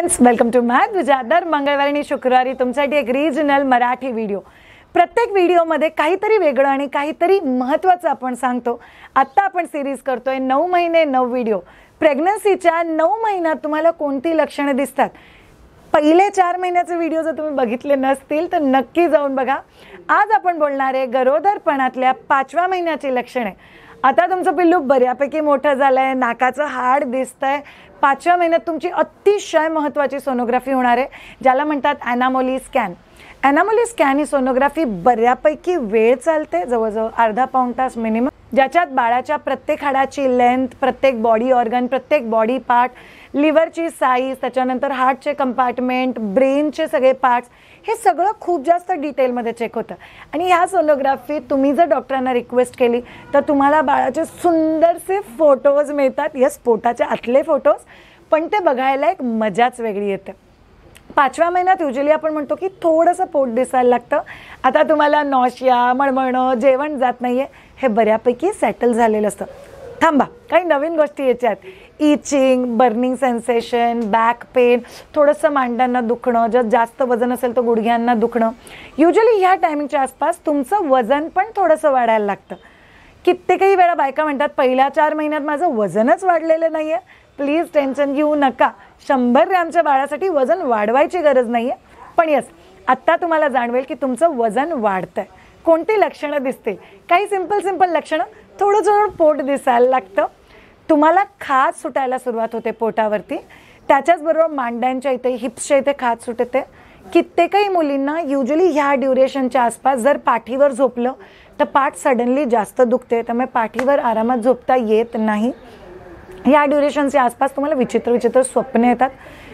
Friends, welcome to मायदुजा. दर मंगळवारी आणि शुक्रवारी तुमच्यासाठी एक रिजनल मराठी व्हिडिओ. प्रत्येक व्हिडिओमध्ये काहीतरी वेगळं आणि काहीतरी महत्त्वाचं आपण सांगतो. आत्ता आपण सिरीज करतोय 9 महिने 9 व्हिडिओ. प्रेग्नन्सीच्या 9 महिन्यात तुम्हाला कोणती लक्षणे दिसतात. पहिले 4 महिन्याचे व्हिडिओ जर तुम्ही बघितले नसतील तर नक्की जाऊन बघा. आज आपण बोलणार आहे गरोदरपणातल्या 5व्या महिन्याची लक्षणे. आता तुमचं पिल्लू बऱ्यापैकी मोठं झालंय, नाकाचं हाड दिसतंय. 5व्या महिन्यात तुमची अतिशय महत्त्वाची सोनोग्राफी होणार आहे, ज्याला म्हणतात ॲनामोली स्कॅन. ॲनामोली स्कॅन ही सोनोग्राफी बऱ्यापैकी वेळ चालते, जवळजवळ अर्धा पाऊण तास मिनिमम, ज्याच्यात बाळाच्या प्रत्येक हाडाची लेंथ, प्रत्येक बॉडी ऑर्गन, प्रत्येक बॉडी पार्ट, लिव्हरची साईज, त्याच्यानंतर हार्टचे कंपार्टमेंट, ब्रेनचे सगळे पार्ट्स, हे सगळं खूप जास्त डिटेलमध्ये चेक होतं. आणि ह्या सोनोग्राफीत तुम्ही जर डॉक्टरांना रिक्वेस्ट केली तर तुम्हाला बाळाचे सुंदरसे फोटोज मिळतात. यस, पोटाच्या आतले फोटोज, पण ते बघायला एक मजाच वेगळी येते. 5व्या महिन्यात युजली आपण म्हणतो की थोडंसं पोट दिसायला लागतं. आता तुम्हाला नॉशिया, मळमळणं, जेवण जात नाही आहे, हे बऱ्यापैकी सेटल झालेलं असतं. थांबा, काही नवीन गोष्टी याच्यात. Itching, burning sensation, back pain, थोडंसं मांड्यांना दुखणं, जर जास्त वजन असेल तर गुडघ्यांना दुखणं. युजली ह्या टायमिंगच्या आसपास तुमचं वजन पण थोडंसं वाढायला लागतं. कित्येकही वेळा बायका म्हणतात पहिल्या 4 महिन्यात माझं वजनच वाढलेलं नाही आहे. प्लीज टेन्शन घेऊ नका. 100 ग्रॅमच्या बाळासाठी वजन वाढवायची गरज नाही आहे. पण यस, आत्ता तुम्हाला जाणवेल की तुमचं वजन वाढतंय. कोणती लक्षणं दिसतील? काही सिंपल लक्षणं. थोडं पोट दिसायला लागतं. तुम्हाला खाज सुटायला सुरुवात होते पोटावरती. त्याच्याचबरोबर मांड्यांच्या इथे, हिप्सच्या इथे खाज सुटते. कित्येकही मुलींना युजली ह्या ड्युरेशनच्या आसपास जर पाठीवर झोपलं तर पाठ सडनली जास्त दुखते, त्यामुळे पाठीवर आरामात झोपता येत नाही. ह्या ड्युरेशनच्या आसपास तुम्हाला विचित्र स्वप्न येतात.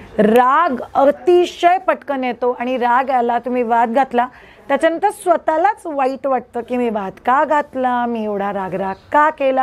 राग अतिशय पटकन येतो आणि राग आला, तुम्ही वाद घातला, त्याच्यानंतर स्वतःलाच वाईट वाटतं की मी वाद का घातला, मी एवढा राग का केला.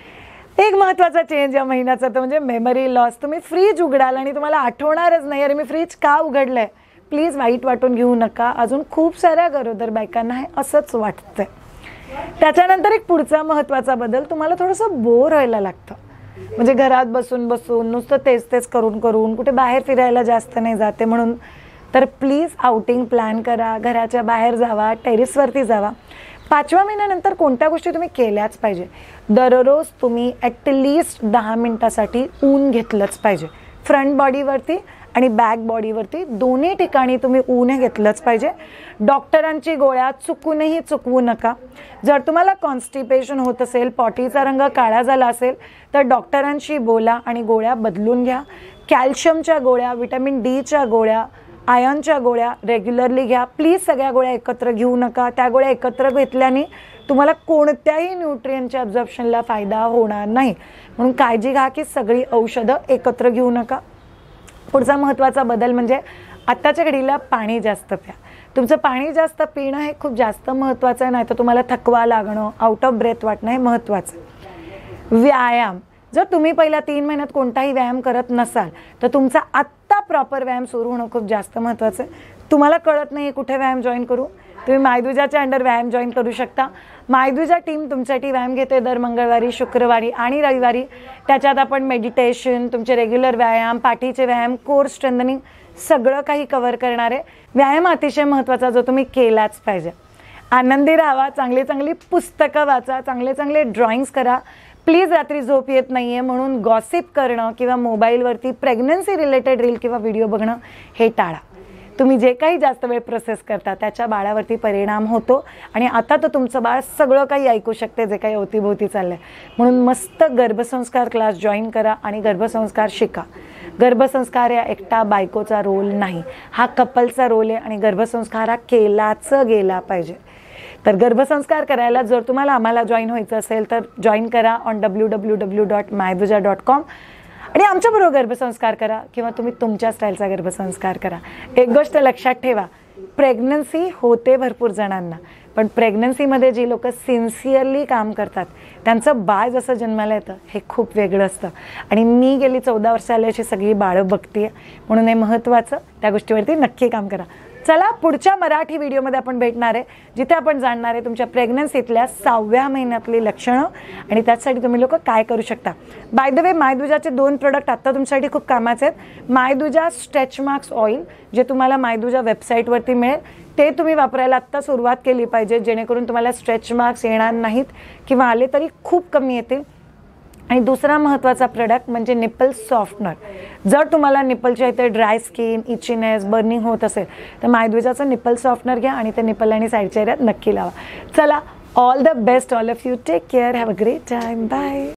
एक महत्त्वाचा चेंज या महिन्याचा तो म्हणजे मेमरी लॉस. तुम्ही फ्रीज उघडाल आणि तुम्हाला आठवणारच नाही अरे मी फ्रीज का उघडलंय. प्लीज वाईट वाटून घेऊ नका. अजून खूप साऱ्या गरोदर बायकांना हे असंच वाटतंय. त्याच्यानंतर एक पुढचा महत्त्वाचा बदल, तुम्हाला थोडंसं बोर व्हायला लागतं. म्हणजे घरात बसून नुसतं तेच करून कुठे बाहेर फिरायला जास्त नाही जाते म्हणून. तर प्लीज आउटिंग प्लॅन करा, घराच्या बाहेर जावा, टेरेसवरती जावा. 5व्या महिन्यानंतर कोणत्या गोष्टी तुम्ही केल्याच पाहिजे. दररोज तुम्ही ॲटलिस्ट 10 मिनिटासाठी ऊन घेतलंच पाहिजे. फ्रंट बॉडीवरती आणि बॅक बॉडीवरती दोन्ही ठिकाणी तुम्ही ऊन घेतलंच पाहिजे. डॉक्टरांची गोळ्या चुकूनही चुकवू नका. जर तुम्हाला कॉन्स्टिपेशन होत असेल, पॉटीचा रंग काळा झाला असेल तर डॉक्टरांशी बोला आणि गोळ्या बदलून घ्या. कॅल्शियमच्या गोळ्या, व्हिटॅमिन डीच्या गोळ्या, आयर्नच्या गोळ्या रेग्युलरली घ्या. प्लीज सगळ्या गोळ्या एकत्र घेऊ नका. त्या गोळ्या एकत्र घेतल्याने तुम्हाला कोणत्याही न्यूट्रियनच्या ॲब्झॉर्प्शनला फायदा होणार नाही. म्हणून काळजी घ्या की सगळी औषधं एकत्र घेऊ नका. पुढचा महत्त्वाचा बदल म्हणजे आत्ताच्या घडीला पाणी जास्त प्या. तुमचं पाणी जास्त पिणं हे खूप जास्त महत्त्वाचं आहे. नाही तर तुम्हाला थकवा लागणं, आउट ऑफ ब्रेथ वाटणं हे महत्त्वाचं. व्यायाम, जर तुम्ही पहिल्या 3 महिन्यात कोणताही व्यायाम करत नसाल तर तुमचा आत्ता प्रॉपर व्यायाम सुरू होणं खूप जास्त महत्त्वाचं आहे. तुम्हाला कळत नाही कुठे व्यायाम जॉईन करू, तुम्ही मायदुजाच्या अंडर व्यायाम जॉईन करू शकता. मायदुजा टीम तुमच्यासाठी व्यायाम घेते दर मंगळवारी, शुक्रवारी आणि रविवारी. त्याच्यात आपण मेडिटेशन, तुमचे रेग्युलर व्यायाम, पाठीचे व्यायाम, कोर स्ट्रेंथनिंग सगळं काही कव्हर करणार आहे. व्यायाम अतिशय महत्त्वाचा जो तुम्ही केलाच पाहिजे. आनंदी राहा, चांगली पुस्तकं वाचा, चांगले ड्रॉइंग्स करा. प्लीज रात्री झोप येत नाही आहे म्हणून गॉसिप करणं किंवा मोबाईलवरती प्रेग्नन्सी रिलेटेड रील किंवा व्हिडिओ बघणं हे टाळा. तुम्ही जे काही जास्त वेळ प्रोसेस करता त्याच्या बाळावरती परिणाम होतो आणि आता तर तुमचं बाळ सगळं काही ऐकू शकते जे काही अवतीभोवती चाललं आहे. म्हणून मस्त गर्भसंस्कार क्लास जॉईन करा आणि गर्भसंस्कार शिका. गर्भसंस्कार या एकटा बायकोचा रोल नाही, हा कपलचा रोल आहे आणि गर्भसंस्कार हा केलाच गेला पाहिजे. तर गर्भसंस्कार करायला जर तुम्हाला आम्हाला जॉईन व्हायचं असेल तर जॉईन करा ऑन www.myduja.com आणि आमच्याबरोबर गर्भसंस्कार करा किंवा तुम्ही तुमच्या स्टाईलचा गर्भसंस्कार करा. एक गोष्ट लक्षात ठेवा, प्रेग्नन्सी होते भरपूर जणांना, पण प्रेग्नन्सीमध्ये जी लोक सिन्सिअरली काम करतात त्यांचं बाळ जसं जन्माला येतं हे खूप वेगळं असतं. आणि मी गेली 14 वर्ष आल्याची सगळी बाळं बघते, म्हणून हे महत्त्वाचं. त्या गोष्टीवरती नक्की काम करा. चला पुढच्या मराठी व्हिडिओमध्ये आपण भेटणार आहे, जिथे आपण जाणणार आहे तुमच्या प्रेग्नन्सीतल्या 6व्या महिन्यातली लक्षणं आणि त्यासाठी तुम्ही लोक काय करू शकता. बाय द वे, मायदुजाचे 2 प्रोडक्ट आता तुमच्यासाठी खूप कामाचे आहेत. मायदुजा स्ट्रेच मार्क्स ऑइल, जे तुम्हाला मायदुजा वेबसाईटवरती मिळेल, ते तुम्ही वापरायला आत्ता सुरुवात केली पाहिजे, जेणेकरून तुम्हाला स्ट्रेच मार्क्स येणार नाहीत किंवा आले तरी खूप कमी येतील. आणि दुसरा महत्त्वाचा प्रोडक्ट म्हणजे निपल सॉफ्टनर. जर तुम्हाला निपलच्या इथे ड्राय स्किन, इचीनेस, बर्निंग होत असेल तर मायदुजाचं निपल सॉफ्टनर घ्या आणि ते निपल आणि साईडच्या एरियात नक्की लावा. चला, all the best all of you. Take care. Have a great time. Bye.